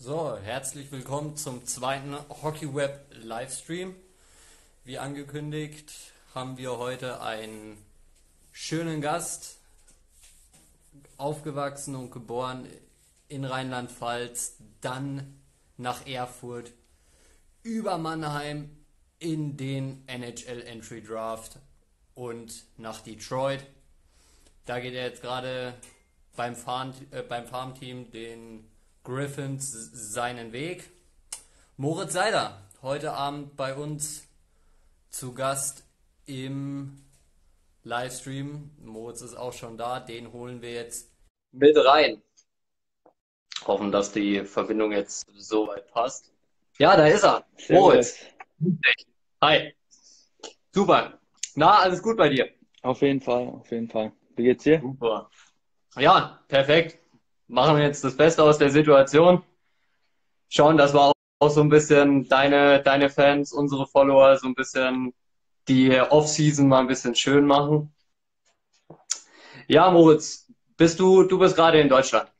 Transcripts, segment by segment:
So, herzlich willkommen zum zweiten HockeyWeb Livestream. Wie angekündigt haben wir heute einen schönen Gast, aufgewachsen und geboren in Rheinland-Pfalz, dann nach Erfurt, über Mannheim in den NHL Entry Draft und nach Detroit. Da geht er jetzt gerade beim Farmteam den Griffins seinen Weg. Moritz Seider, heute Abend bei uns zu Gast im Livestream. Moritz ist auch schon da, den holen wir jetzt mit rein. Hoffen, dass die Verbindung jetzt soweit passt. Ja, da ist er. Moritz. Hi. Super. Na, alles gut bei dir? Auf jeden Fall, auf jeden Fall. Wie geht's dir? Super. Ja, perfekt. Machen wir jetzt das Beste aus der Situation. Schauen, dass wir auch so ein bisschen deine Fans, unsere Follower, so ein bisschen die Off-Season mal ein bisschen schön machen. Ja, Moritz, du bist gerade in Deutschland.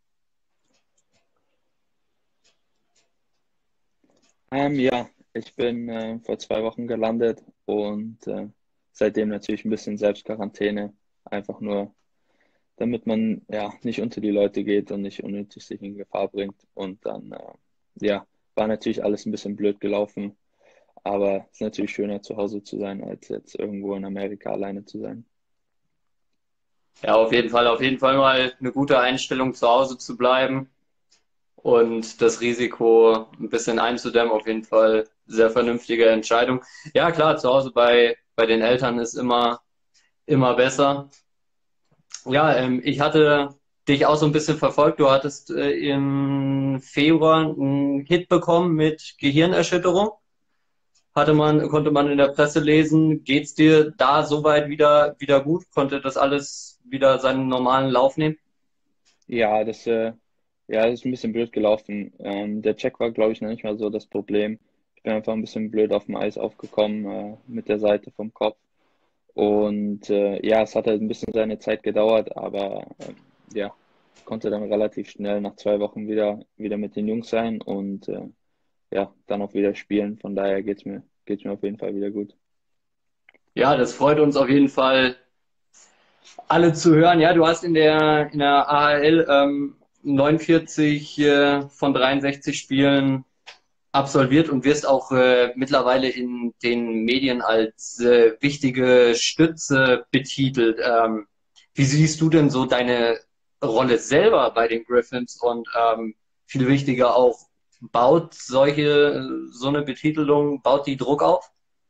Ja, ich bin vor 2 Wochen gelandet und seitdem natürlich ein bisschen Selbstquarantäne. Einfach nur, damit man ja nicht unter die Leute geht und nicht unnötig sich in Gefahr bringt. Und dann, ja, war natürlich alles ein bisschen blöd gelaufen. Aber es ist natürlich schöner, zu Hause zu sein, als jetzt irgendwo in Amerika alleine zu sein. Ja, auf jeden Fall mal eine gute Einstellung, zu Hause zu bleiben und das Risiko ein bisschen einzudämmen. Auf jeden Fall sehr vernünftige Entscheidung. Ja, klar, zu Hause bei den Eltern ist immer besser. Ja, ich hatte dich auch so ein bisschen verfolgt. Du hattest im Februar einen Hit bekommen mit Gehirnerschütterung. Konnte man in der Presse lesen. Geht's dir da soweit wieder gut? Konnte das alles wieder seinen normalen Lauf nehmen? Ja, das ist ein bisschen blöd gelaufen. Der Check war, glaube ich, noch nicht mal so das Problem. Ich bin einfach ein bisschen blöd auf dem Eis aufgekommen, mit der Seite vom Kopf. Und ja, es hat halt ein bisschen seine Zeit gedauert, aber ja, konnte dann relativ schnell nach 2 Wochen wieder mit den Jungs sein und ja, dann auch wieder spielen. Von daher geht's mir auf jeden Fall wieder gut. Ja, das freut uns auf jeden Fall, alle zu hören. Ja, du hast in der AHL 49 von 63 Spielen absolviert und wirst auch mittlerweile in den Medien als wichtige Stütze betitelt. Wie siehst du denn so deine Rolle selber bei den Griffins und viel wichtiger auch, baut so eine Betitelung, baut die Druck auf?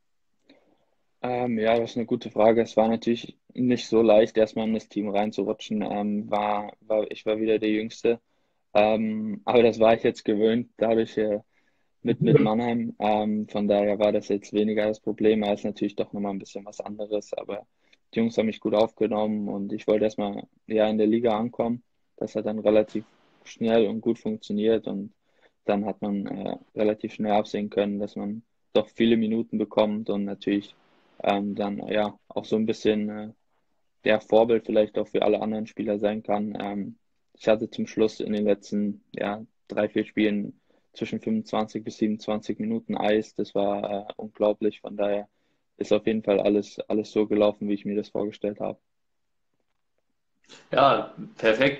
Ja, das ist eine gute Frage. Es war natürlich nicht so leicht, erstmal in das Team reinzurutschen. Ich war wieder der Jüngste. Aber das war ich jetzt gewöhnt, dadurch mit Mannheim. Von daher war das jetzt weniger das Problem. Es ist natürlich doch nochmal ein bisschen was anderes. Aber die Jungs haben mich gut aufgenommen und ich wollte erstmal ja in der Liga ankommen. Das hat dann relativ schnell und gut funktioniert und dann hat man relativ schnell absehen können, dass man doch viele Minuten bekommt und natürlich dann ja auch so ein bisschen der Vorbild vielleicht auch für alle anderen Spieler sein kann. Ich hatte zum Schluss in den letzten ja, 3, 4 Spielen zwischen 25 bis 27 Minuten Eis. Das war unglaublich. Von daher ist auf jeden Fall alles so gelaufen, wie ich mir das vorgestellt habe. Ja, perfekt.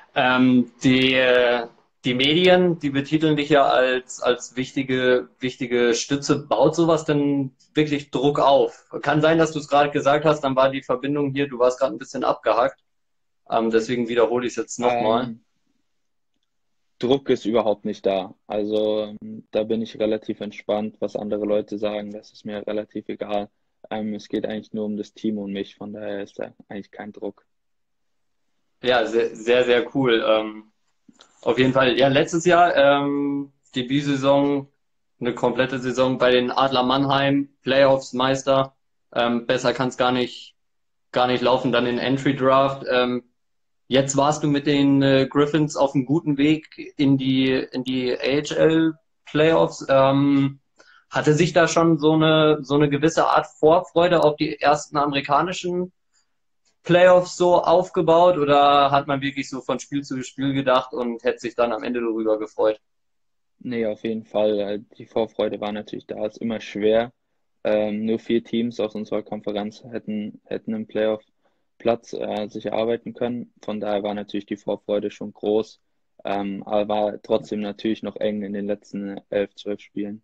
Die Medien, die betiteln dich ja als wichtige Stütze. Baut sowas denn wirklich Druck auf? Kann sein, dass du es gerade gesagt hast, dann war die Verbindung hier, du warst gerade ein bisschen abgehackt. Deswegen wiederhole ich es jetzt nochmal. Ähm, Druck ist überhaupt nicht da. Also da bin ich relativ entspannt. Was andere Leute sagen, das ist mir relativ egal. Es geht eigentlich nur um das Team und mich. Von daher ist da eigentlich kein Druck. Ja, sehr cool. Auf jeden Fall, ja, letztes Jahr Debütsaison, eine komplette Saison bei den Adler Mannheim, Playoffs Meister. Besser kann es gar nicht laufen, dann in Entry Draft. Jetzt warst du mit den Griffins auf einem guten Weg in die AHL Playoffs. Hatte sich da schon so eine gewisse Art Vorfreude auf die ersten amerikanischen Playoffs so aufgebaut oder hat man wirklich so von Spiel zu Spiel gedacht und hätte sich dann am Ende darüber gefreut? Nee, auf jeden Fall. Die Vorfreude war natürlich da. Es ist immer schwer. Nur 4 Teams aus unserer Konferenz hätten im Playoff-Platz sich erarbeiten können. Von daher war natürlich die Vorfreude schon groß. Aber war trotzdem natürlich noch eng in den letzten 11, 12 Spielen.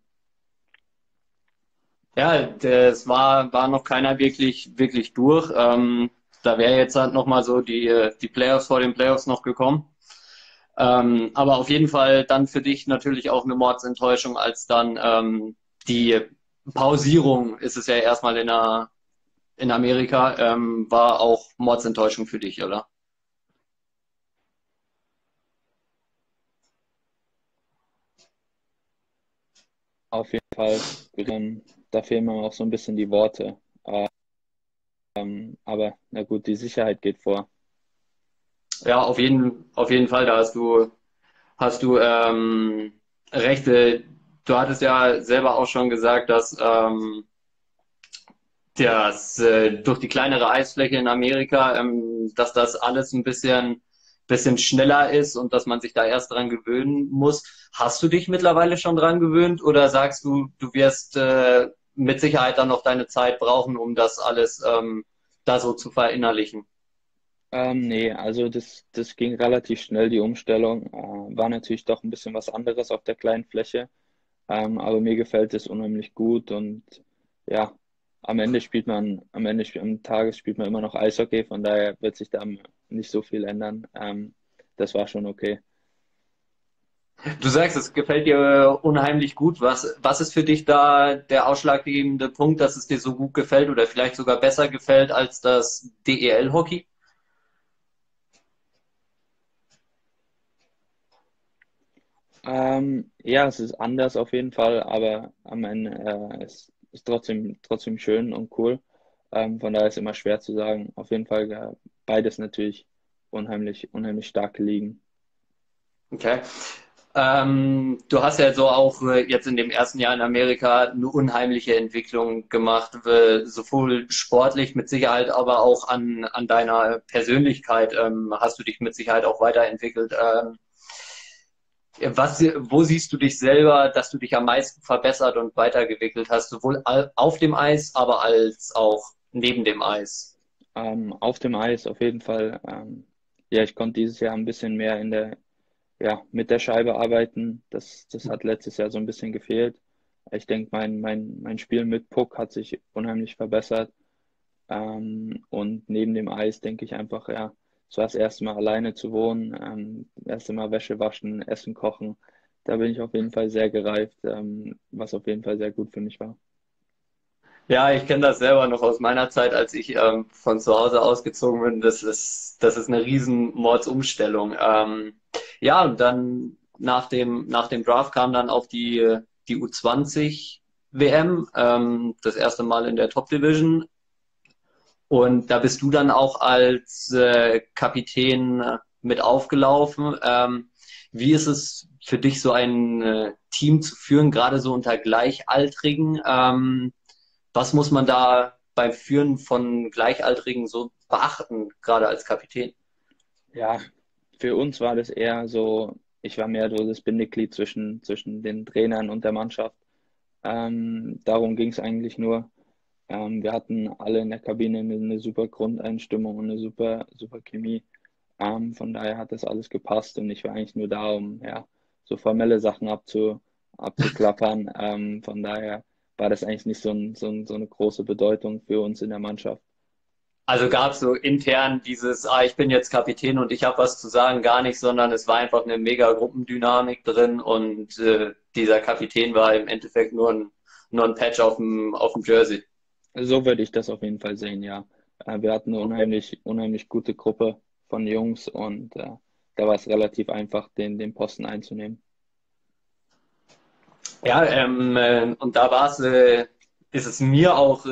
Ja, das war noch keiner wirklich durch. Da wäre jetzt halt nochmal so die Playoffs vor den Playoffs noch gekommen. Aber auf jeden Fall dann für dich natürlich auch eine Mordsenttäuschung, als dann die Pausierung ist es ja erstmal in Amerika, war auch Mordsenttäuschung für dich, oder? Auf jeden Fall. Da fehlen mir auch so ein bisschen die Worte. Aber na gut, die Sicherheit geht vor. Ja, auf jeden Fall, da hast du recht. Du hattest ja selber auch schon gesagt, dass durch die kleinere Eisfläche in Amerika, dass das alles ein bisschen schneller ist und dass man sich da erst dran gewöhnen muss. Hast du dich mittlerweile schon dran gewöhnt oder sagst du, du wirst mit Sicherheit dann noch deine Zeit brauchen, um das alles da so zu verinnerlichen? Nee, also das ging relativ schnell, die Umstellung. War natürlich doch ein bisschen was anderes auf der kleinen Fläche. Aber mir gefällt es unheimlich gut und ja, am Tages spielt man immer noch Eishockey, von daher wird sich da nicht so viel ändern. Das war schon okay. Du sagst, es gefällt dir unheimlich gut. Was ist für dich da der ausschlaggebende Punkt, dass es dir so gut gefällt oder vielleicht sogar besser gefällt als das DEL-Hockey? Ja, es ist anders auf jeden Fall, aber am Ende es ist trotzdem schön und cool. Von daher ist immer schwer zu sagen. Auf jeden Fall beides natürlich unheimlich starke Ligen. Okay. Du hast ja so auch jetzt in dem ersten Jahr in Amerika eine unheimliche Entwicklung gemacht, sowohl sportlich mit Sicherheit, aber auch an deiner Persönlichkeit hast du dich mit Sicherheit auch weiterentwickelt. Wo siehst du dich selber, dass du dich am meisten verbessert und weiterentwickelt hast, sowohl auf dem Eis, aber als auch neben dem Eis? Auf dem Eis auf jeden Fall. Ja, ich konnte dieses Jahr ein bisschen mehr mit der Scheibe arbeiten. Das hat letztes Jahr so ein bisschen gefehlt. Ich denke, mein Spiel mit Puck hat sich unheimlich verbessert. Und neben dem Eis denke ich einfach, ja, es war das erste Mal alleine zu wohnen, das erste Mal Wäsche waschen, Essen kochen. Da bin ich auf jeden Fall sehr gereift, was auf jeden Fall sehr gut für mich war. Ja, ich kenne das selber noch aus meiner Zeit, als ich von zu Hause ausgezogen bin. Das ist eine riesen Mordsumstellung. Ja, und dann nach dem Draft kam dann auch die U20 WM, das erste Mal in der Top Division. Und da bist du dann auch als Kapitän mit aufgelaufen. Wie ist es für dich, so ein Team zu führen, gerade so unter Gleichaltrigen? Was muss man da beim Führen von Gleichaltrigen so beachten, gerade als Kapitän? Ja, für uns war das eher so, ich war mehr so das Bindeglied zwischen den Trainern und der Mannschaft. Darum ging es eigentlich nur. Wir hatten alle in der Kabine eine super Grundeinstimmung und eine super Chemie. Von daher hat das alles gepasst und ich war eigentlich nur da, um ja, so formelle Sachen abzuklappern. Von daher war das eigentlich nicht so eine große Bedeutung für uns in der Mannschaft. Also gab es so intern dieses, ich bin jetzt Kapitän und ich habe was zu sagen, gar nicht, sondern es war einfach eine mega Gruppendynamik drin und dieser Kapitän war im Endeffekt nur ein Patch auf dem Jersey. So würde ich das auf jeden Fall sehen, ja. Wir hatten eine Okay. unheimlich gute Gruppe von Jungs und da war es relativ einfach, den Posten einzunehmen. Ja, und da ist es mir auch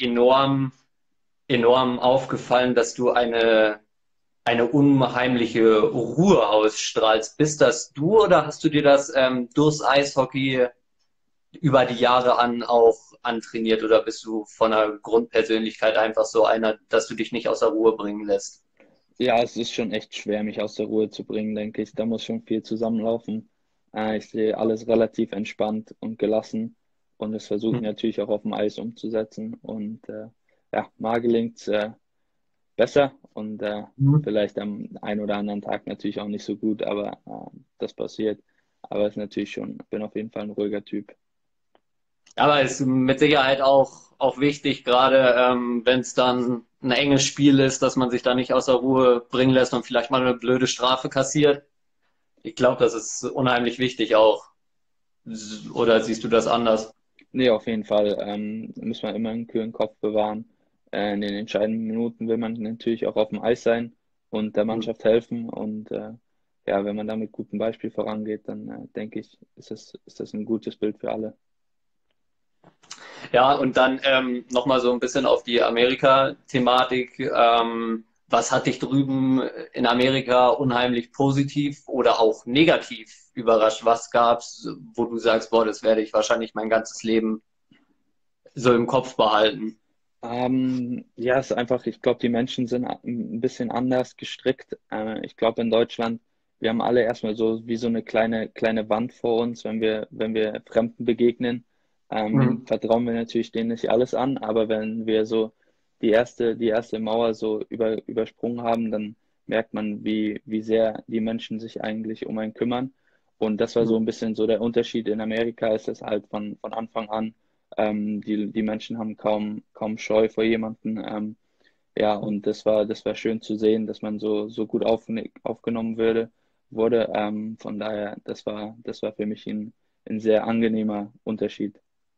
enorm aufgefallen, dass du eine unheimliche Ruhe ausstrahlst. Bist das du oder hast du dir das durchs Eishockey über die Jahre an auch antrainiert oder bist du von der Grundpersönlichkeit einfach so einer, dass du dich nicht aus der Ruhe bringen lässt? Ja, es ist schon echt schwer, mich aus der Ruhe zu bringen, denke ich. Da muss schon viel zusammenlaufen. Ich sehe alles relativ entspannt und gelassen und das versuche ich Hm. natürlich auch auf dem Eis umzusetzen. Und ja, mal gelingt es besser und Hm. vielleicht am einen oder anderen Tag natürlich auch nicht so gut, aber das passiert. Aber es ist natürlich schon, bin auf jeden Fall ein ruhiger Typ. Aber ist mit Sicherheit auch wichtig, gerade wenn es dann ein enges Spiel ist, dass man sich da nicht aus der Ruhe bringen lässt und vielleicht mal eine blöde Strafe kassiert. Ich glaube, das ist unheimlich wichtig auch. Oder siehst du das anders? Nee, auf jeden Fall muss man immer einen kühlen Kopf bewahren. In den entscheidenden Minuten will man natürlich auch auf dem Eis sein und der Hm. Mannschaft helfen. Und ja, wenn man da mit gutem Beispiel vorangeht, dann denke ich, ist das ein gutes Bild für alle. Ja, und dann nochmal so ein bisschen auf die Amerika-Thematik. Was hat dich drüben in Amerika unheimlich positiv oder auch negativ überrascht? Was gab's, wo du sagst, boah, das werde ich wahrscheinlich mein ganzes Leben so im Kopf behalten? Ja, es ist einfach, ich glaube, die Menschen sind ein bisschen anders gestrickt. Ich glaube, in Deutschland, wir haben alle erstmal so wie so eine kleine Wand vor uns, wenn wir Fremden begegnen. Mhm. Vertrauen wir natürlich denen nicht alles an, aber wenn wir so die erste Mauer so übersprungen haben, dann merkt man, wie sehr die Menschen sich eigentlich um einen kümmern. Und das war so ein bisschen so der Unterschied. In Amerika ist es halt von Anfang an die Menschen haben kaum Scheu vor jemanden. Ja, und das war schön zu sehen, dass man so gut aufgenommen wurde. Von daher, das war für mich ein sehr angenehmer Unterschied.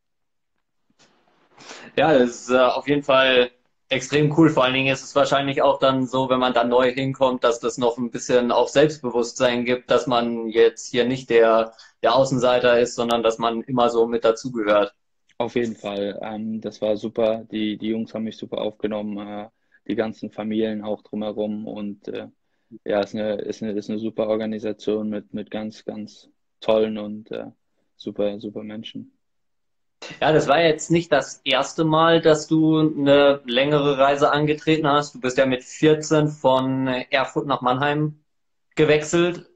Ja, das ist auf jeden Fall extrem cool. Vor allen Dingen ist es wahrscheinlich auch dann so, wenn man dann neu hinkommt, dass das noch ein bisschen auch Selbstbewusstsein gibt, dass man jetzt hier nicht der Außenseiter ist, sondern dass man immer so mit dazugehört. Auf jeden Fall, das war super. Die Jungs haben mich super aufgenommen, die ganzen Familien auch drumherum. Und ja, ist eine super Organisation mit ganz tollen und super Menschen. Ja, das war jetzt nicht das erste Mal, dass du eine längere Reise angetreten hast. Du bist ja mit 14 von Erfurt nach Mannheim gewechselt.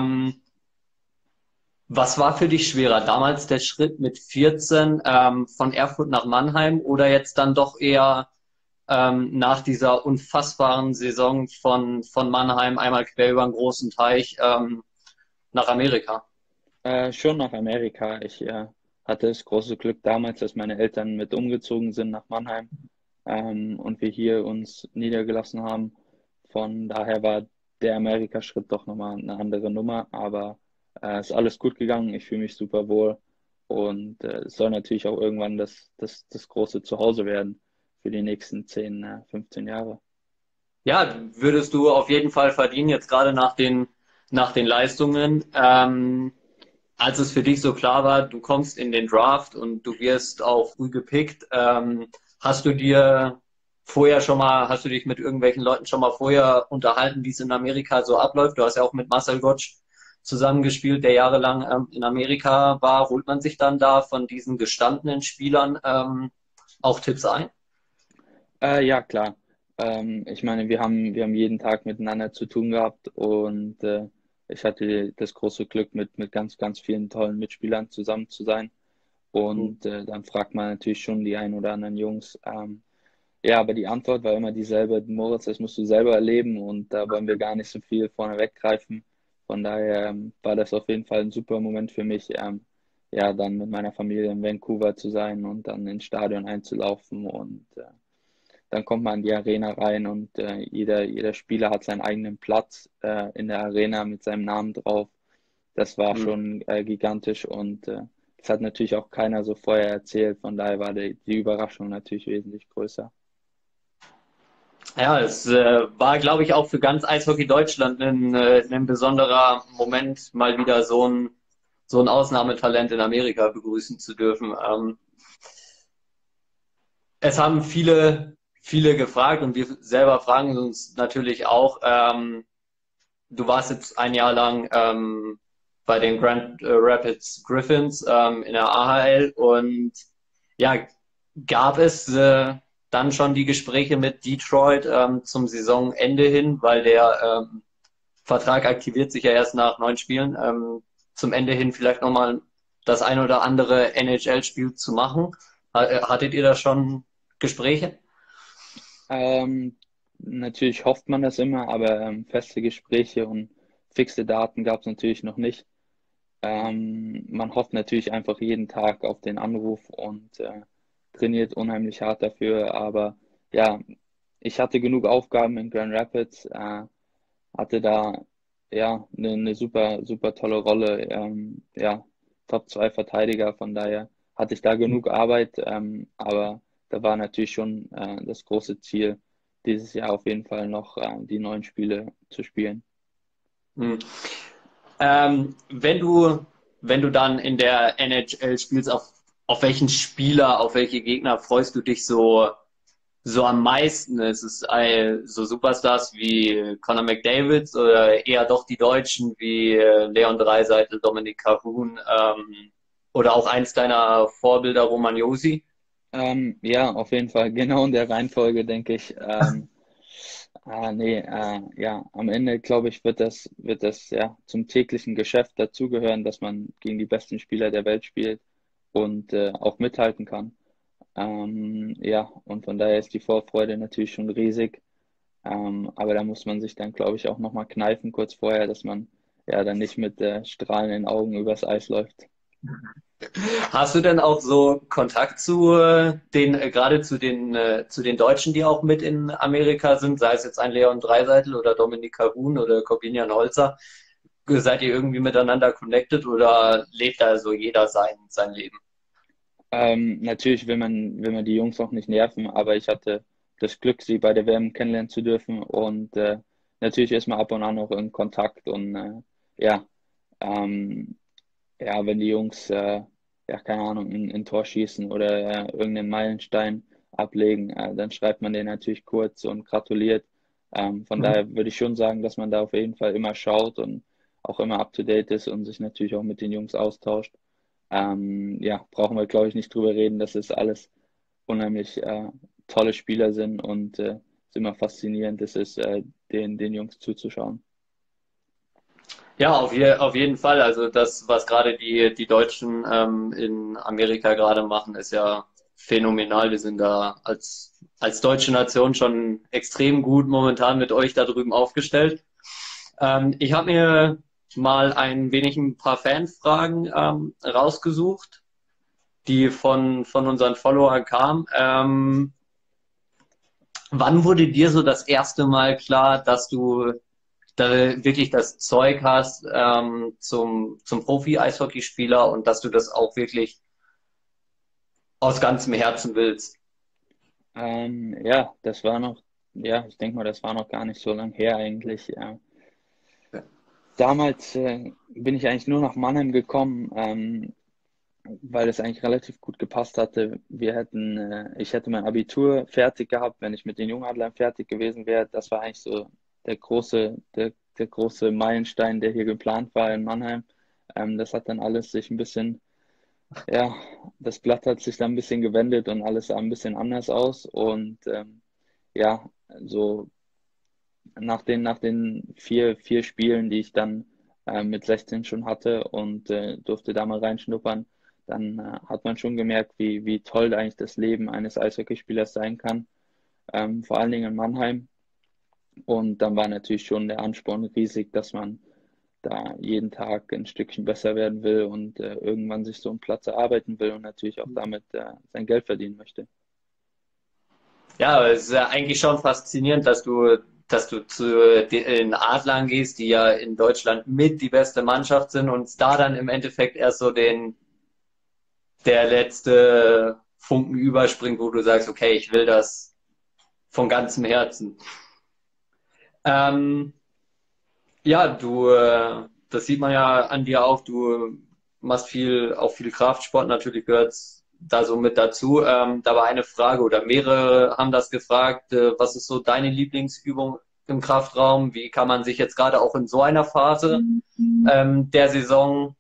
Was war für dich schwerer? Damals der Schritt mit 14 von Erfurt nach Mannheim oder jetzt dann doch eher nach dieser unfassbaren Saison von Mannheim einmal quer über einen großen Teich nach Amerika? Schon nach Amerika. Ich hatte das große Glück damals, dass meine Eltern mit umgezogen sind nach Mannheim und wir hier uns niedergelassen haben. Von daher war der Amerika-Schritt doch nochmal eine andere Nummer, aber ist alles gut gegangen. Ich fühle mich super wohl und es soll natürlich auch irgendwann das große Zuhause werden für die nächsten 10, 15 Jahre. Ja, würdest du auf jeden Fall verdienen, jetzt gerade nach den Leistungen. Als es für dich so klar war, du kommst in den Draft und du wirst auch früh gepickt, hast du dir hast du dich mit irgendwelchen Leuten schon mal vorher unterhalten, wie es in Amerika so abläuft? Du hast ja auch mit Marcel Gottsch zusammengespielt, der jahrelang in Amerika war. Holt man sich dann da von diesen gestandenen Spielern auch Tipps ein? Ja, klar. Ich meine, wir haben jeden Tag miteinander zu tun gehabt und ich hatte das große Glück, mit ganz vielen tollen Mitspielern zusammen zu sein. Und dann fragt man natürlich schon die ein oder anderen Jungs. Ja, aber die Antwort war immer dieselbe. Moritz, das musst du selber erleben und da wollen wir gar nicht so viel vorne weggreifen. Von daher war das auf jeden Fall ein super Moment für mich, ja, dann mit meiner Familie in Vancouver zu sein und dann ins Stadion einzulaufen und dann kommt man in die Arena rein und jeder Spieler hat seinen eigenen Platz in der Arena mit seinem Namen drauf. Das war Hm. schon gigantisch und das hat natürlich auch keiner so vorher erzählt. Von daher war die Überraschung natürlich wesentlich größer. Ja, es war, glaube ich, auch für ganz Eishockey Deutschland ein besonderer Moment, mal wieder so ein Ausnahmetalent in Amerika begrüßen zu dürfen. Es haben viele gefragt und wir selber fragen uns natürlich auch. Du warst jetzt ein Jahr lang bei den Grand Rapids Griffins in der AHL und ja, gab es dann schon die Gespräche mit Detroit zum Saisonende hin, weil der Vertrag aktiviert sich ja erst nach 9 Spielen. zum Ende hin vielleicht nochmal das ein oder andere NHL-Spiel zu machen? Hattet ihr da schon Gespräche? Ähm, Natürlich hofft man das immer, aber feste Gespräche und fixe Daten gab es natürlich noch nicht. Man hofft natürlich einfach jeden Tag auf den Anruf und trainiert unheimlich hart dafür. Aber ja, ich hatte genug Aufgaben in Grand Rapids, hatte da ja eine super, super tolle Rolle. Ja, Top 2 Verteidiger, von daher hatte ich da genug Arbeit, aber da war natürlich schon das große Ziel, dieses Jahr auf jeden Fall noch die 9 Spiele zu spielen. Hm. Wenn wenn du dann in der NHL spielst, auf welchen Spieler, auf welche Gegner freust du dich so am meisten? Ist es so Superstars wie Conor McDavid oder eher doch die Deutschen wie Leon Draisaitl, Dominik Kahun oder auch eins deiner Vorbilder, Roman Josi? Ja, auf jeden Fall, genau in der Reihenfolge, denke ich. Nee, ja, am Ende, glaube ich, wird das ja zum täglichen Geschäft dazugehören, dass man gegen die besten Spieler der Welt spielt und auch mithalten kann. Ja, und von daher ist die Vorfreude natürlich schon riesig. Aber da muss man sich dann, glaube ich, auch nochmal kneifen kurz vorher, dass man ja dann nicht mit strahlenden Augen übers Eis läuft. Hast du denn auch so Kontakt zu gerade zu den Deutschen, die auch mit in Amerika sind, sei es jetzt ein Leon Draisaitl oder Dominik Kahun oder Corbinian Holzer? Seid ihr irgendwie miteinander connected oder lebt da so jeder sein Leben? Natürlich will man die Jungs auch nicht nerven, aber ich hatte das Glück, sie bei der WM kennenlernen zu dürfen und natürlich ist man ab und an noch in Kontakt und ja, ähm, ja, wenn die Jungs, ja, keine Ahnung, ein Tor schießen oder irgendeinen Meilenstein ablegen, dann schreibt man den natürlich kurz und gratuliert. Von Mhm. daher würde ich schon sagen, dass man da auf jeden Fall immer schaut und auch immer up to date ist und sich natürlich auch mit den Jungs austauscht. Ja, brauchen wir, glaube ich, nicht drüber reden, dass es alles unheimlich tolle Spieler sind und es immer faszinierend ist, den Jungs zuzuschauen. Ja, auf jeden Fall. Also das, was gerade die Deutschen in Amerika gerade machen, ist ja phänomenal. Wir sind da als deutsche Nation schon extrem gut momentan mit euch da drüben aufgestellt. Ich habe mir mal ein paar Fanfragen rausgesucht, die von unseren Followern kamen. Wann wurde dir so das erste Mal klar, dass du da wirklich das Zeug hast zum Profi-Eishockeyspieler und dass du das auch wirklich aus ganzem Herzen willst? Ja, das war noch, ja, ich denke mal, das war noch gar nicht so lang her eigentlich. Damals bin ich eigentlich nur nach Mannheim gekommen, weil es eigentlich relativ gut gepasst hatte. Ich hätte mein Abitur fertig gehabt, wenn ich mit den Jungadlern fertig gewesen wäre. Das war eigentlich so der große Meilenstein, der hier geplant war in Mannheim. Das hat dann alles sich ein bisschen, ja, das Blatt hat sich dann ein bisschen gewendet und alles sah ein bisschen anders aus. Und ja, so nach den vier Spielen, die ich dann mit 16 schon hatte und durfte da mal reinschnuppern, dann hat man schon gemerkt, wie toll eigentlich das Leben eines Eishockeyspielers sein kann, vor allen Dingen in Mannheim. Und dann war natürlich schon der Ansporn riesig, dass man da jeden Tag ein Stückchen besser werden will und irgendwann sich so einen Platz erarbeiten will und natürlich auch damit sein Geld verdienen möchte. Ja, es ist ja eigentlich schon faszinierend, dass du zu den Adlern gehst, die ja in Deutschland mit die beste Mannschaft sind und da dann im Endeffekt erst so der letzte Funken überspringt, wo du sagst, okay, ich will das von ganzem Herzen. Ähm, ja, das sieht man ja an dir auch, du machst auch viel Kraftsport, natürlich gehört da so mit dazu. Da war eine Frage oder mehrere haben das gefragt, was ist so deine Lieblingsübung im Kraftraum? Wie kann man sich jetzt gerade auch in so einer Phase der Saison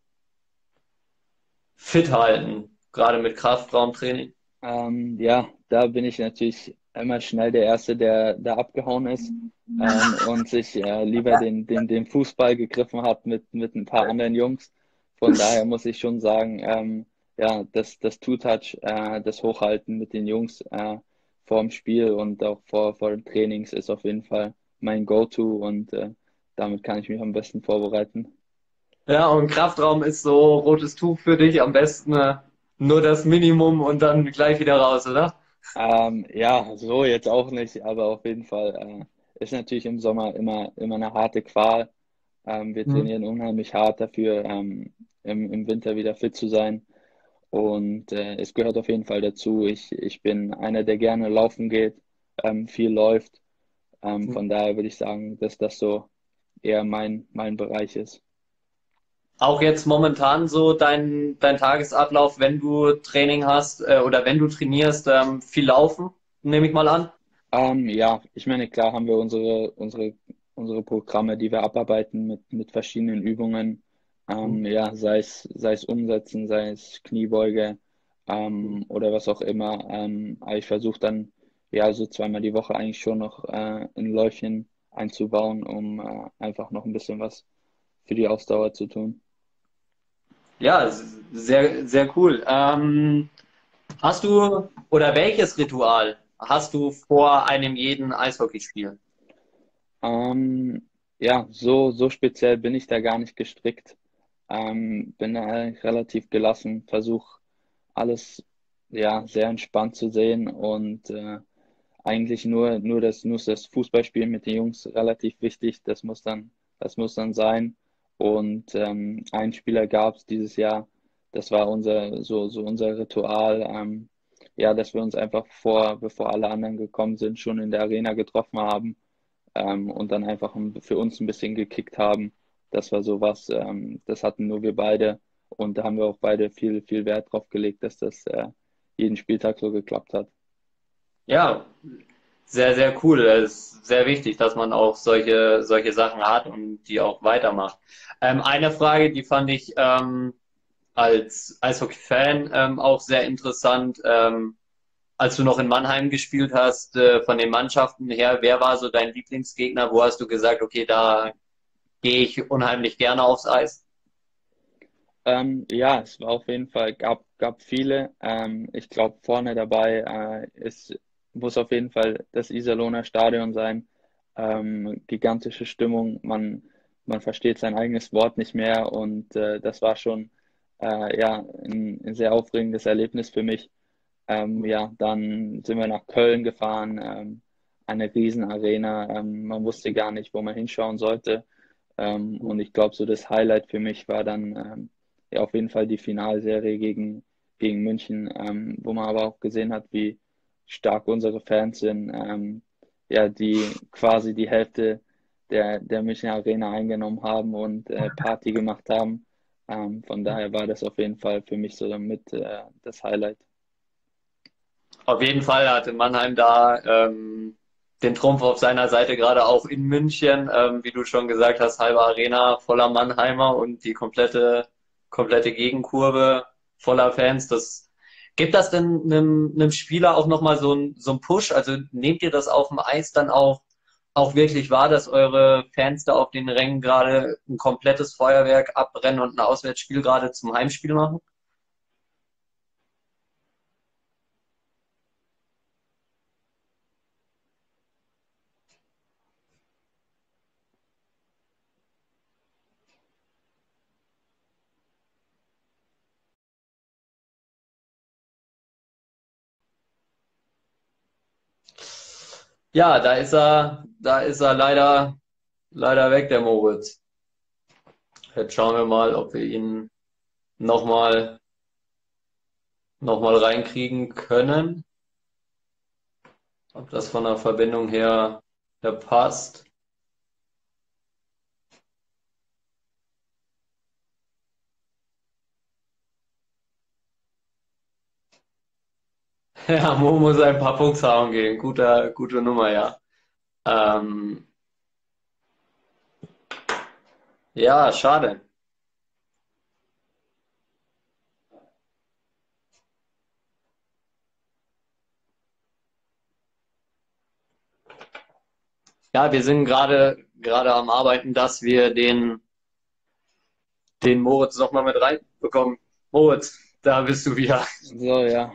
fit halten, gerade mit Kraftraumtraining? Ja, da bin ich natürlich immer schnell der Erste, der da abgehauen ist und sich lieber den Fußball gegriffen hat mit ein paar anderen Jungs. von daher muss ich schon sagen, ja, das Two-Touch, das Hochhalten mit den Jungs vor dem Spiel und auch vor den Trainings ist auf jeden Fall mein Go-To und damit kann ich mich am besten vorbereiten. Ja, und Kraftraum ist so rotes Tuch für dich, am besten nur das Minimum und dann gleich wieder raus, oder? Ja, so jetzt auch nicht, aber auf jeden Fall ist natürlich im Sommer immer eine harte Qual. Wir Mhm. trainieren unheimlich hart dafür, im Winter wieder fit zu sein. Und es gehört auf jeden Fall dazu. Ich bin einer, der gerne laufen geht, viel läuft. Von daher würde ich sagen, dass das so eher mein Bereich ist. Auch jetzt momentan so dein Tagesablauf, wenn du Training hast oder wenn du trainierst, viel laufen, nehme ich mal an. Ja, ich meine, klar haben wir unsere Programme, die wir abarbeiten mit verschiedenen Übungen. Ja, sei es Umsetzen, sei es Kniebeuge, oder was auch immer. Aber ich versuche dann, ja, so zweimal die Woche eigentlich schon noch ein Läufchen einzubauen, um einfach noch ein bisschen was für die Ausdauer zu tun. Ja, sehr, sehr cool. Hast du oder welches Ritual hast du vor einem jeden Eishockeyspiel? Ja, so speziell bin ich da gar nicht gestrickt. Bin da eigentlich relativ gelassen, versuche alles ja sehr entspannt zu sehen und eigentlich nur das Fußballspielen mit den Jungs relativ wichtig. Das muss dann sein. Und einen Spieler gab es dieses Jahr, das war unser Ritual, ja, dass wir uns einfach bevor alle anderen gekommen sind, schon in der Arena getroffen haben, und dann einfach für uns ein bisschen gekickt haben. Das war sowas, das hatten nur wir beide und da haben wir auch beide viel Wert drauf gelegt, dass das jeden Spieltag so geklappt hat. Ja, sehr, sehr cool. Es ist sehr wichtig, dass man auch solche Sachen hat und die auch weitermacht. Eine Frage, die fand ich als Eishockey-Fan auch sehr interessant. Als du noch in Mannheim gespielt hast, von den Mannschaften her, wer war so dein Lieblingsgegner? Wo hast du gesagt, okay, da gehe ich unheimlich gerne aufs Eis? Ja, es war auf jeden Fall, gab viele. Ich glaube, vorne dabei muss auf jeden Fall das Iserlohner Stadion sein. Gigantische Stimmung, man versteht sein eigenes Wort nicht mehr und das war schon ja, ein sehr aufregendes Erlebnis für mich. Ja, dann sind wir nach Köln gefahren, eine Riesenarena. Man wusste gar nicht, wo man hinschauen sollte. Und ich glaube, so das Highlight für mich war dann ja auf jeden Fall die Finalserie gegen München, wo man aber auch gesehen hat, wie stark unsere Fans sind, ja, die quasi die Hälfte der München Arena eingenommen haben und Party gemacht haben. Von daher war das auf jeden Fall für mich so mit das Highlight. Auf jeden Fall hatte Mannheim da den Trumpf auf seiner Seite, gerade auch in München, wie du schon gesagt hast, halbe Arena voller Mannheimer und die komplette Gegenkurve voller Fans. Gibt das denn einem Spieler auch nochmal so ein Push? Also nehmt ihr das auf dem Eis dann auch wirklich wahr, dass eure Fans da auf den Rängen gerade ein komplettes Feuerwerk abbrennen und ein Auswärtsspiel gerade zum Heimspiel machen? Ja, da ist er leider weg, der Moritz. Jetzt schauen wir mal, ob wir ihn nochmal noch mal reinkriegen können. Ob das von der Verbindung her passt. Ja, Mo muss ein paar Punkte haben gehen. Gute Nummer, ja. Ähm, ja, schade. Ja, wir sind gerade am Arbeiten, dass wir den Moritz nochmal mit reinbekommen. Moritz, da bist du wieder. So, ja.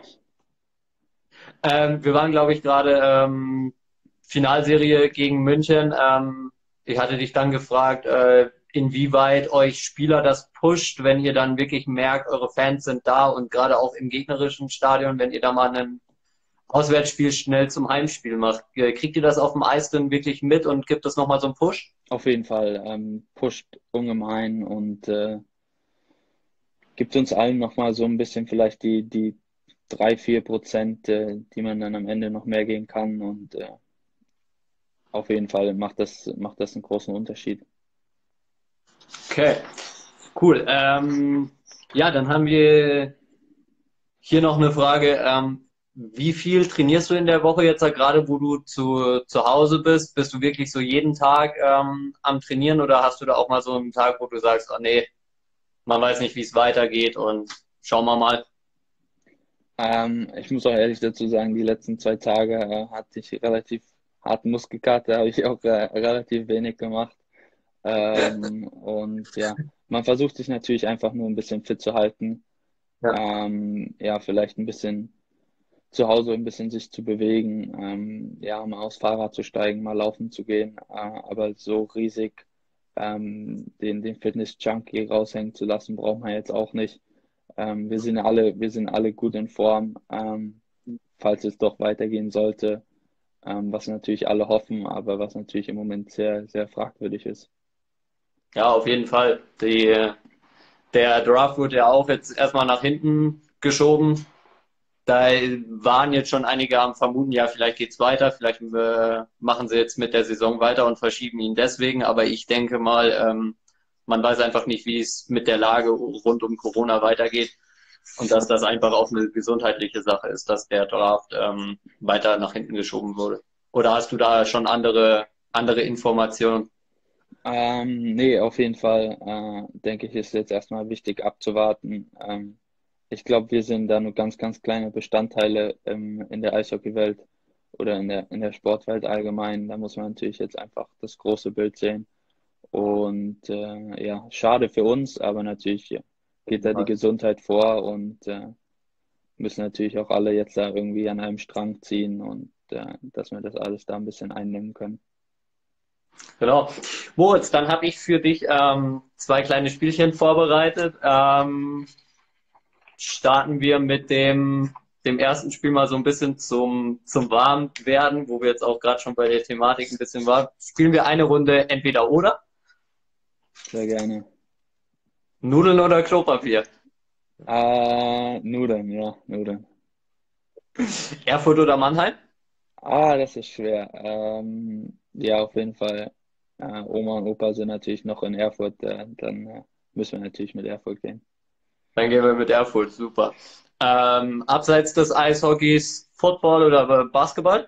Wir waren, glaube ich, gerade Finalserie gegen München. Ich hatte dich dann gefragt, inwieweit euch Spieler das pusht, wenn ihr dann wirklich merkt, eure Fans sind da und gerade auch im gegnerischen Stadion, wenn ihr da mal ein Auswärtsspiel schnell zum Heimspiel macht. Kriegt ihr das auf dem Eis dann wirklich mit und gibt es nochmal so einen Push? Auf jeden Fall. Pusht ungemein und gibt uns allen nochmal so ein bisschen vielleicht die 3-4%, die man dann am Ende noch mehr gehen kann. Und auf jeden Fall macht das einen großen Unterschied. Okay, cool. Ja, dann haben wir hier noch eine Frage. Wie viel trainierst du in der Woche jetzt gerade, wo du zu Hause bist? Bist du wirklich so jeden Tag am Trainieren oder hast du da auch mal so einen Tag, wo du sagst, oh nee, man weiß nicht, wie es weitergeht und schauen wir mal. Ich muss auch ehrlich dazu sagen, die letzten 2 Tage hatte ich relativ harten Muskelkater, habe ich auch relativ wenig gemacht. Und ja, man versucht sich natürlich einfach nur ein bisschen fit zu halten. Ja. Ja, vielleicht ein bisschen zu Hause ein bisschen sich zu bewegen, ja, mal aufs Fahrrad zu steigen, mal laufen zu gehen, aber so riesig den Fitness-Junkie raushängen zu lassen, braucht man jetzt auch nicht. Wir sind alle gut in Form, falls es doch weitergehen sollte, was natürlich alle hoffen, aber was natürlich im Moment sehr, sehr fragwürdig ist. Ja, auf jeden Fall. Der Draft wurde ja auch jetzt erstmal nach hinten geschoben. Da waren jetzt schon einige am Vermuten, ja, vielleicht geht's weiter, vielleicht machen sie jetzt mit der Saison weiter und verschieben ihn deswegen. Aber ich denke mal, man weiß einfach nicht, wie es mit der Lage rund um Corona weitergeht und dass das einfach auch eine gesundheitliche Sache ist, dass der Draft weiter nach hinten geschoben wurde. Oder hast du da schon andere Informationen? Nee, auf jeden Fall, denke ich, ist jetzt erstmal wichtig abzuwarten. Ich glaube, wir sind da nur ganz, ganz kleine Bestandteile in der Eishockeywelt oder in der Sportwelt allgemein. Da muss man natürlich jetzt einfach das große Bild sehen. Und ja, schade für uns, aber natürlich ja, geht da die Gesundheit vor und müssen natürlich auch alle jetzt da irgendwie an einem Strang ziehen und dass wir das alles da ein bisschen einnehmen können. Genau. Moritz, dann habe ich für dich zwei kleine Spielchen vorbereitet. Starten wir mit dem ersten Spiel mal so ein bisschen zum Warmwerden, wo wir jetzt auch gerade schon bei der Thematik ein bisschen waren. Spielen wir eine Runde entweder oder? Sehr gerne. Nudeln oder Klopapier? Nudeln, ja, Nudeln. Erfurt oder Mannheim? Das ist schwer. Ja, auf jeden Fall. Oma und Opa sind natürlich noch in Erfurt, dann müssen wir natürlich mit Erfurt gehen. Dann gehen wir mit Erfurt, super. Abseits des Eishockeys, Football oder Basketball?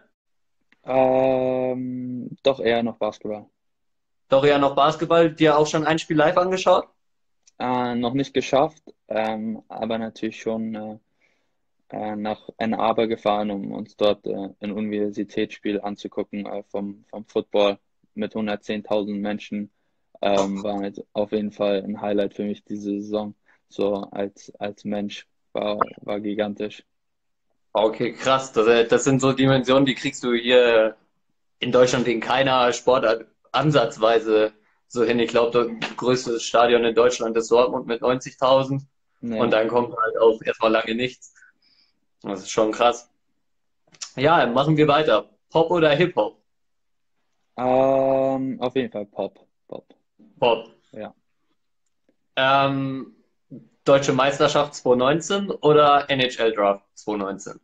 Doch eher noch Basketball. Doch eher noch Basketball. Dir auch schon ein Spiel live angeschaut? Noch nicht geschafft, aber natürlich schon nach Ann Arbor gefahren, um uns dort ein Universitätsspiel anzugucken vom Football mit 110.000 Menschen. War jetzt auf jeden Fall ein Highlight für mich diese Saison. So als Mensch war gigantisch. Okay, krass. Das sind so Dimensionen, die kriegst du hier in Deutschland in keiner Sportart ansatzweise so hin. Ich glaube, das größte Stadion in Deutschland ist Dortmund mit 90.000 und Ja, dann kommt halt auch erstmal lange nichts. Das ist schon krass. Ja, machen wir weiter. Pop oder Hip-Hop? auf jeden Fall Pop. Pop. Pop. Ja. Ähm, Deutsche Meisterschaft 2019 oder NHL Draft 2019?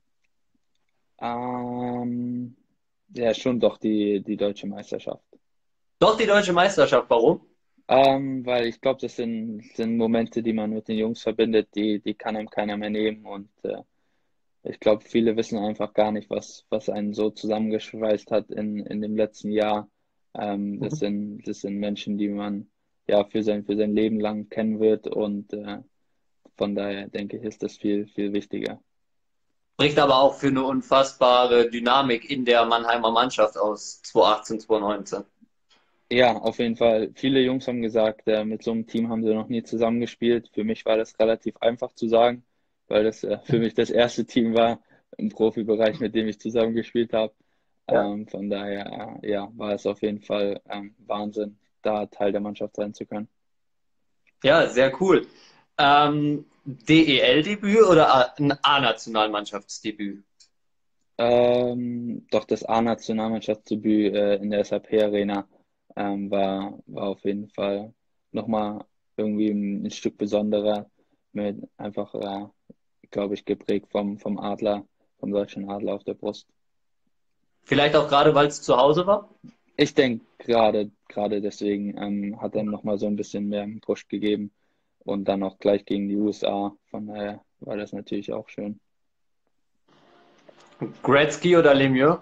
Ähm, ja, schon doch die deutsche Meisterschaft. Doch die Deutsche Meisterschaft. Warum? Weil ich glaube, das sind Momente, die man mit den Jungs verbindet, die kann einem keiner mehr nehmen. Und ich glaube, viele wissen einfach gar nicht, was einen so zusammengeschweißt hat in dem letzten Jahr. Das sind Menschen, die man ja für sein Leben lang kennen wird. Und von daher denke ich, ist das viel, viel wichtiger. Spricht aber auch für eine unfassbare Dynamik in der Mannheimer Mannschaft aus 2018, 2019. Ja, auf jeden Fall. Viele Jungs haben gesagt, mit so einem Team haben sie noch nie zusammengespielt. Für mich war das relativ einfach zu sagen, weil das für mich das erste Team war im Profibereich, mit dem ich zusammengespielt habe. Ja. Von daher, ja, war es auf jeden Fall Wahnsinn, da Teil der Mannschaft sein zu können. Ja, sehr cool. DEL-Debüt oder ein A-Nationalmannschaftsdebüt? Doch das A-Nationalmannschaftsdebüt in der SAP Arena war auf jeden Fall nochmal irgendwie ein Stück besonderer, mit einfach, glaube ich, geprägt vom Adler, vom deutschen Adler auf der Brust. Vielleicht auch gerade, weil es zu Hause war? Ich denke, gerade deswegen hat er nochmal so ein bisschen mehr einen Push gegeben und dann auch gleich gegen die USA. Von daher war das natürlich auch schön. Gretzky oder Lemieux?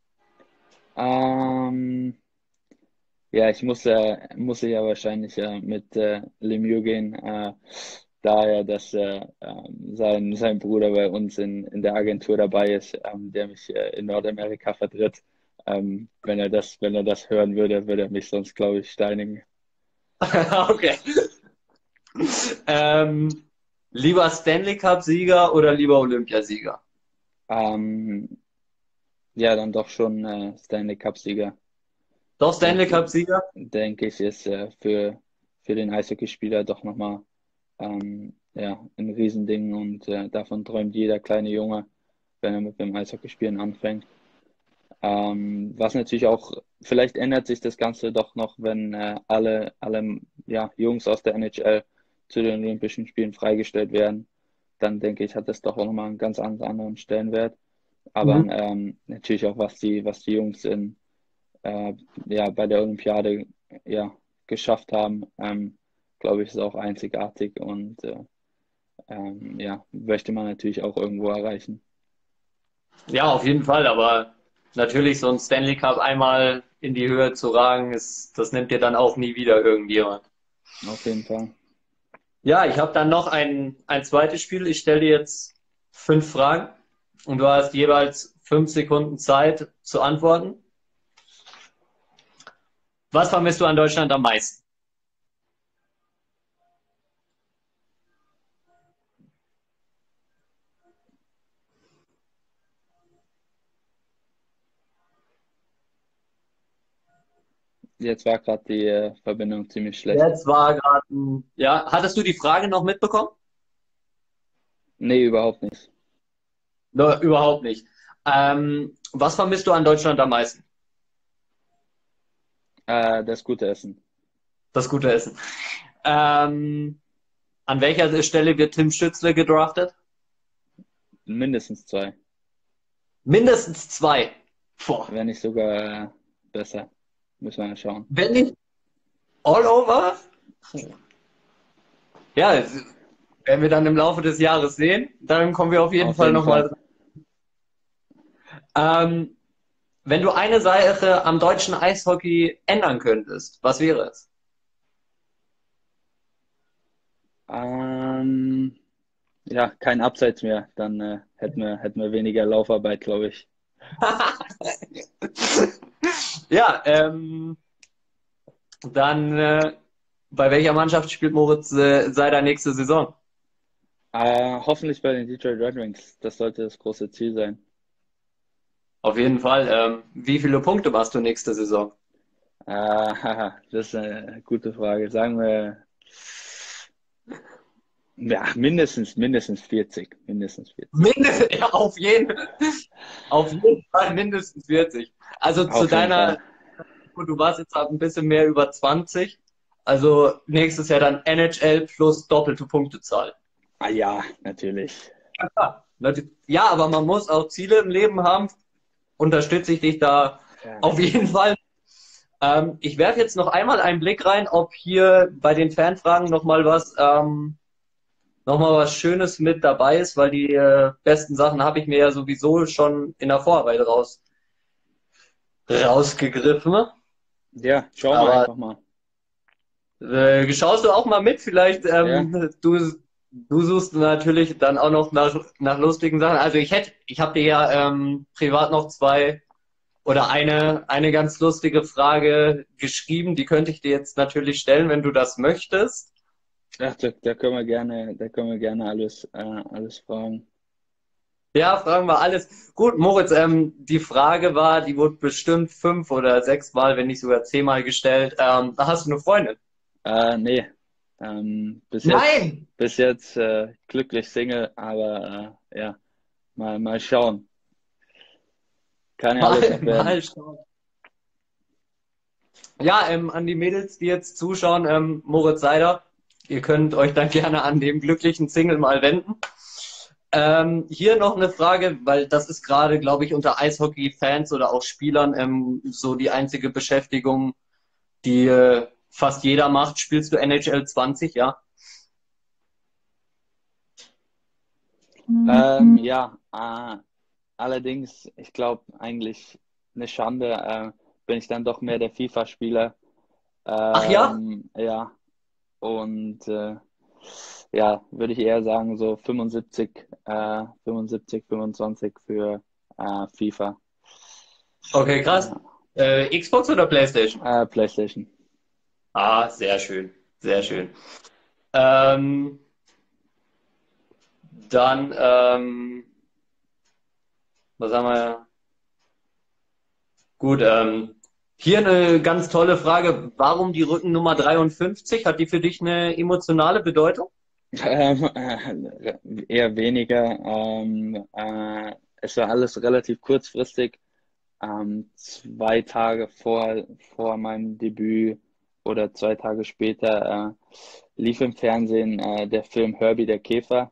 Ähm, Ja, muss ja wahrscheinlich mit Lemieux gehen, daher, dass sein Bruder bei uns in der Agentur dabei ist, der mich in Nordamerika vertritt. Wenn er das hören würde, würde er mich sonst, glaube ich, steinigen. Okay. Ähm, lieber Stanley Cup-Sieger oder lieber Olympiasieger? Ähm, ja, dann doch schon Stanley Cup-Sieger. Doch Stanley Denke, Cup-Sieger? denke ich, ist für den Eishockeyspieler doch nochmal ja, ein Riesending und davon träumt jeder kleine Junge, wenn er mit dem Eishockeyspielen anfängt. Was natürlich auch, vielleicht ändert sich das Ganze doch noch, wenn alle ja, Jungs aus der NHL zu den Olympischen Spielen freigestellt werden. Dann denke ich, hat das doch auch nochmal einen ganz anderen Stellenwert. Aber Mhm. natürlich auch, was die Jungs äh, ja, bei der Olympiade ja, geschafft haben, glaube ich, ist auch einzigartig und ja, möchte man natürlich auch irgendwo erreichen. Ja, auf jeden Fall, aber natürlich so ein Stanley Cup einmal in die Höhe zu ragen, das nimmt dir dann auch nie wieder irgendjemand. Auf jeden Fall. Ja, ich habe dann noch ein zweites Spiel. Ich stelle dir jetzt 5 Fragen und du hast jeweils 5 Sekunden Zeit zu antworten. Was vermisst du an Deutschland am meisten? Jetzt war gerade die Verbindung ziemlich schlecht. Jetzt war gerade ja, hattest du die Frage noch mitbekommen? Nee, überhaupt nicht. No, überhaupt nicht. Was vermisst du an Deutschland am meisten? Das gute Essen. Das gute Essen. Ähm, an welcher Stelle wird Tim Stützle gedraftet? Mindestens zwei. Mindestens 2. Boah. Wenn nicht sogar besser. Müssen wir mal schauen. Wenn nicht all over? Ja, werden wir dann im Laufe des Jahres sehen. Dann kommen wir auf jeden Auf Fall jeden Fall. nochmal. Ähm, wenn du eine Sache am deutschen Eishockey ändern könntest, was wäre es? Ähm, ja, kein Abseits mehr. Dann hätten wir weniger Laufarbeit, glaube ich. Ja, dann bei welcher Mannschaft spielt Moritz Seider nächste Saison? Hoffentlich bei den Detroit Red Wings. Das sollte das große Ziel sein. Auf jeden Fall. Wie viele Punkte machst du nächste Saison? Das ist eine gute Frage. Sagen wir, ja, mindestens 40. Mindestens 40. Ja, auf jeden Fall mindestens 40. Also zu Auf jeden deiner, Fall. du warst jetzt halt ein bisschen mehr über 20. Also nächstes Jahr dann NHL plus doppelte Punktezahl. Ah ja, natürlich. Ja, aber man muss auch Ziele im Leben haben. Unterstütze ich dich da Ja. auf jeden Fall. Ich werfe jetzt noch einmal einen Blick rein, ob hier bei den Fanfragen nochmal was Schönes mit dabei ist, weil die besten Sachen habe ich mir ja sowieso schon in der Vorarbeit rausgegriffen. Ja, schauen wir Aber einfach mal. schaust du auch mal mit? Vielleicht Ja, du suchst natürlich dann auch noch nach lustigen Sachen. Also ich habe dir ja privat noch 2 oder eine ganz lustige Frage geschrieben, die könnte ich dir jetzt natürlich stellen, wenn du das möchtest. Ach, da können wir gerne alles fragen. Ja, fragen wir alles. Gut, Moritz, die Frage war, die wurde bestimmt 5 oder 6 Mal, wenn nicht sogar 10 Mal gestellt. Hast du eine Freundin? Nee, Nein! bis jetzt glücklich Single, aber ja, mal schauen. Kann ja alles noch Mal werden. schauen. Ja, an die Mädels, die jetzt zuschauen, Moritz Seider, ihr könnt euch dann gerne an dem glücklichen Single mal wenden. Hier noch eine Frage, weil das ist gerade, glaube ich, unter Eishockey-Fans oder auch Spielern so die einzige Beschäftigung, die fast jeder macht. Spielst du NHL 20, ja? Ja, allerdings, ich glaube eigentlich eine Schande, bin ich dann doch mehr der FIFA-Spieler. Ach ja? Ja, und ja, würde ich eher sagen, so 75, 25 für FIFA. Okay, krass. Ja, Xbox oder PlayStation? PlayStation. Ah, sehr schön, sehr schön. Ähm, dann, was haben wir? Gut, hier eine ganz tolle Frage. Warum die Rückennummer 53? Hat die für dich eine emotionale Bedeutung? Eher weniger. Es war alles relativ kurzfristig. 2 Tage vor meinem Debüt oder 2 Tage später lief im Fernsehen der Film Herbie der Käfer.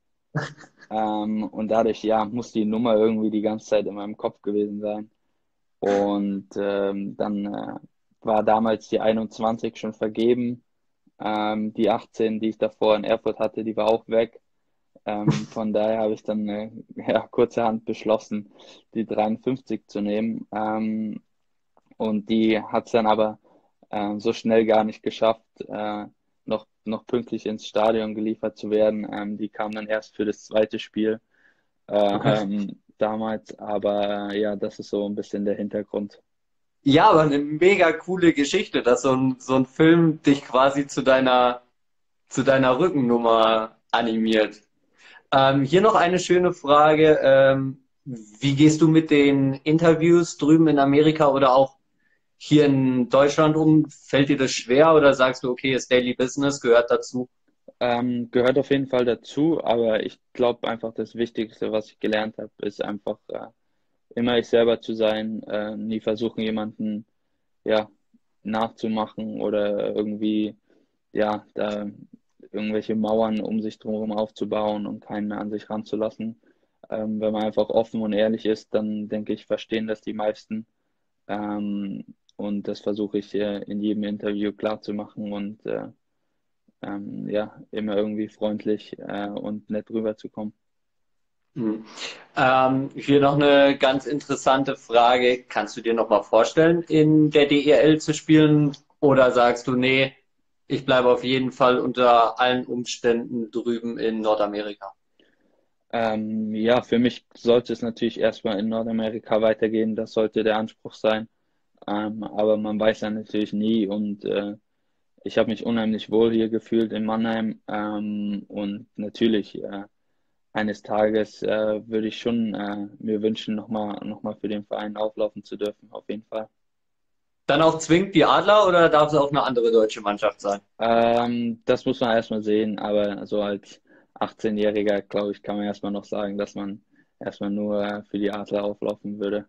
Und dadurch, ja, muss die Nummer irgendwie die ganze Zeit in meinem Kopf gewesen sein. Und dann war damals die 21 schon vergeben. Die 18, die ich davor in Erfurt hatte, die war auch weg. Von daher habe ich dann ja, kurzerhand beschlossen, die 53 zu nehmen. Und die hat es dann aber so schnell gar nicht geschafft, noch pünktlich ins Stadion geliefert zu werden. Die kam dann erst für das zweite Spiel damals. Aber ja, das ist so ein bisschen der Hintergrund. Ja, aber eine mega coole Geschichte, dass so ein Film dich quasi zu deiner Rückennummer animiert. Hier noch eine schöne Frage. Wie gehst du mit den Interviews drüben in Amerika oder auch hier in Deutschland um? Fällt dir das schwer oder sagst du, okay, ist Daily Business, gehört dazu? Gehört auf jeden Fall dazu, aber ich glaube einfach, das Wichtigste, was ich gelernt habe, ist einfach immer ich selber zu sein, nie versuchen, jemanden ja, nachzumachen oder irgendwie ja, da irgendwelche Mauern um sich drumherum aufzubauen und keinen mehr an sich ranzulassen. Wenn man einfach offen und ehrlich ist, dann denke ich, verstehen das die meisten. Und das versuche ich in jedem Interview klar zu machen und ja, immer irgendwie freundlich und nett rüberzukommen. Hm. Hier noch eine ganz interessante Frage. Kannst du dir noch mal vorstellen, in der DEL zu spielen? Oder sagst du, nee, ich bleibe auf jeden Fall unter allen Umständen drüben in Nordamerika? Ja, für mich sollte es natürlich erstmal in Nordamerika weitergehen. Das sollte der Anspruch sein. Aber man weiß ja natürlich nie und ich habe mich unheimlich wohl hier gefühlt in Mannheim. Und natürlich, eines Tages würde ich schon mir wünschen, noch mal für den Verein auflaufen zu dürfen, auf jeden Fall. Dann auch zwingend die Adler oder darf es auch eine andere deutsche Mannschaft sein? Das muss man erstmal sehen, aber so als 18-Jähriger, glaube ich, kann man erstmal noch sagen, dass man erstmal nur für die Adler auflaufen würde.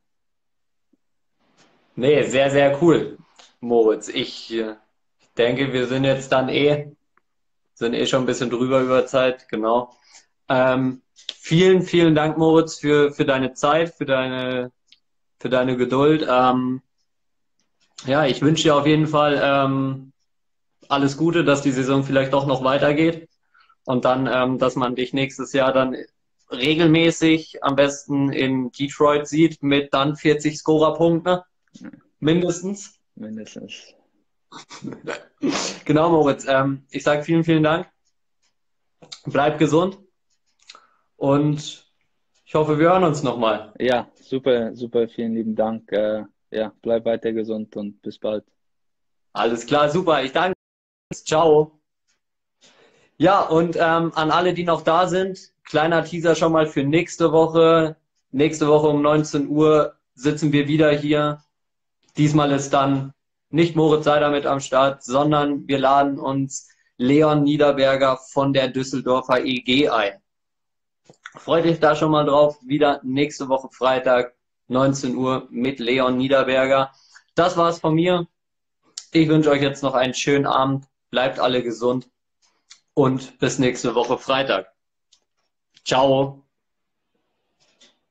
Nee, sehr, sehr cool, Moritz. Ich denke, wir sind eh schon ein bisschen drüber über Zeit, genau. Vielen, vielen Dank, Moritz, für deine Zeit, für deine Geduld. Ja, ich wünsche dir auf jeden Fall alles Gute, dass die Saison vielleicht doch noch weitergeht und dann, dass man dich nächstes Jahr dann regelmäßig am besten in Detroit sieht mit dann 40 Scorerpunkten mindestens. Mindestens. Genau, Moritz. Ich sage vielen, vielen Dank. Bleib gesund und Ich hoffe, wir hören uns nochmal. Ja, super, super, vielen lieben Dank. Ja, bleib weiter gesund und bis bald. Alles klar, super. Ich danke. Ciao. Ja, und an alle, die noch da sind, kleiner Teaser schon mal für nächste Woche. Nächste Woche um 19 Uhr sitzen wir wieder hier. Diesmal ist dann nicht Moritz Seider mit am Start, sondern wir laden uns Leon Niederberger von der Düsseldorfer EG ein. Freut euch da schon mal drauf. Wieder nächste Woche Freitag, 19 Uhr mit Leon Niederberger. Das war's von mir. Ich wünsche euch jetzt noch einen schönen Abend. Bleibt alle gesund und bis nächste Woche Freitag. Ciao.